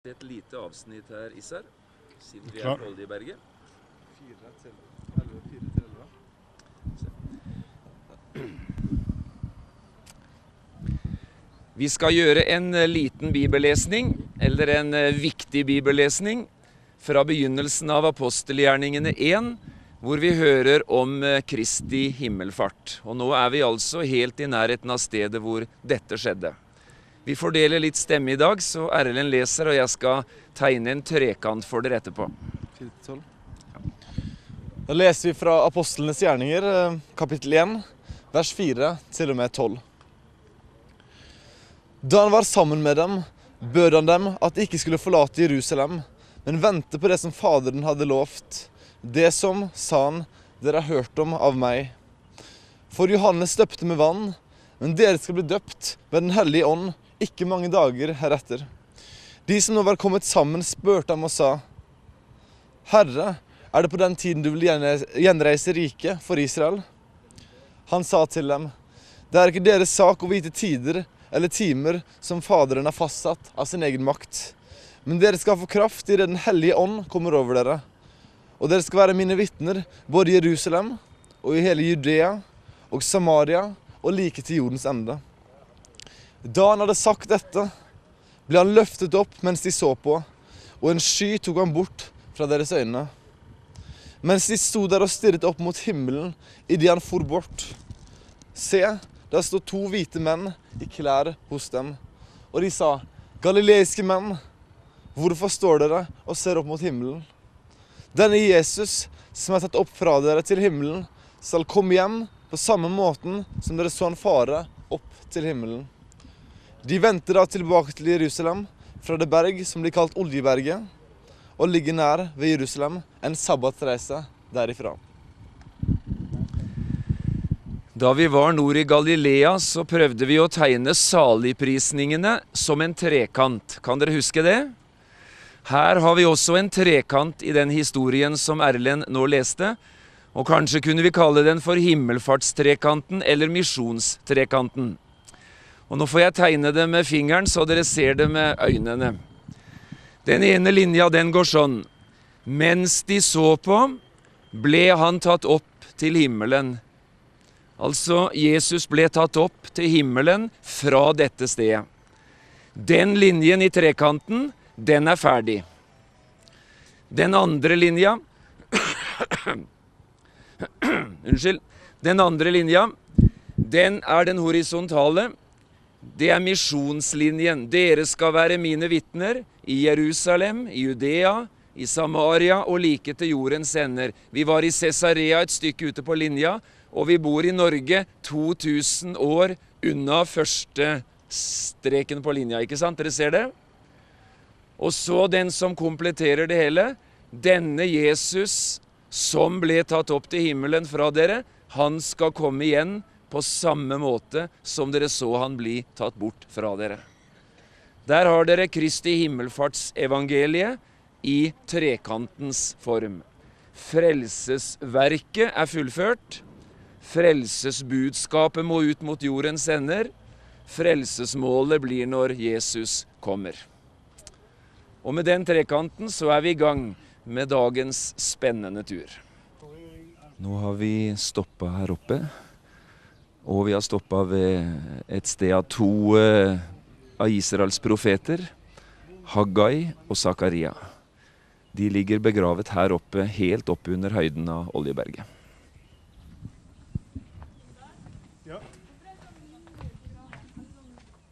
Et lite avsnitt her, Issar, siden vi Klar. på Oljeberget. 4 til 11. Vi skal gjøre en liten bibellesning, eller en viktig bibellesning, fra begynnelsen av apostelgjerningene 1, hvor vi hører om Kristi himmelfart. Og nå er vi altså helt i nærheten av stedet hvor dette skjedde. Vi fordeler litt stemme i dag, så Erlend leser, og jeg skal tegne en trekant for dere etterpå. 4-12. Da leser vi fra Apostlenes gjerninger, kapittel 1, vers 4 til og med 12. Da han var sammen med dem, bød han dem at de ikke skulle forlate Jerusalem, men vente på det som Faderen hadde lovt. Det som, sa han, dere har hørt om av meg. For Johannes døpte med vann, men dere skal bli døpt ved den hellige ånd, ikke mange dager heretter. De som nå var kommet sammen spurte ham og sa, Herre, er det på den tiden du vil gjenreise riket for Israel? Han sa til dem, det er ikke deres sak å vite tider eller timer som Faderen har fastsatt av sin egen makt. Men dere skal få kraft i det den hellige ånd kommer over dere. Og dere skal være mine vitner både i Jerusalem og i hele Judea og Samaria og like til jordens ende. Da han hadde sagt dette, ble han løftet opp mens de så på, og en sky tok han bort fra deres øyne. Mens de sto der og stirret opp mot himmelen, i det han for bort. Se, der stod 2 hvite menn i klær hos dem, og de sa, Galileiske menn, hvorfor står dere og ser opp mot himmelen? Denne Jesus, som er tatt opp fra dere til himmelen, skal komme hjem på samme måten som dere så han fare opp til himmelen. De vendte da tilbake til Jerusalem fra det berg som blir kalt Oljeberget, og ligger nær ved Jerusalem en sabbatsreise derifra. Da vi var nord i Galilea, så prøvde vi å tegne saligprisningene som en trekant. Kan dere huske det? Her har vi også en trekant i den historien som Erlend nå leste, og kanskje kunne vi kalle den for himmelfartstrekanten eller misjonstrekanten. Og nå får jeg tegne det med fingeren, så dere ser det med øynene. Den ene linja, den går sånn. Mens de så på, ble han tatt opp til himmelen. Altså, Jesus ble tatt opp til himmelen fra dette stedet. Den linjen i trekanten, den er ferdig. Den andre linja, den andre linja, den er den horisontale. Det er misjonslinjen. Dere skal være mine vitner i Jerusalem, i Judea, i Samaria og like til jordens ender. Vi var i Cesarea et stykke ute på linja, og vi bor i Norge 2000 år unna første streken på linja, ikke sant? Dere ser det? Og så den som kompletterer det hele, denne Jesus som ble tatt opp til himmelen fra dere, han skal komme igjen på samme måte som dere så han bli tatt bort fra dere. Der har dere Kristi himmelfartsevangeliet i trekantens form. Frelsesverket er fullført. Frelsesbudskapet må ut mot jordens ender. Frelsesmålet blir når Jesus kommer. Og med den trekanten så er vi i gang med dagens spennende tur. Nå har vi stoppet her oppe. Og vi har stoppet ved et sted av 2 av Israels profeter, Haggai og Zakaria. De ligger begravet her oppe, helt oppe under høyden av Oljeberget. Ja,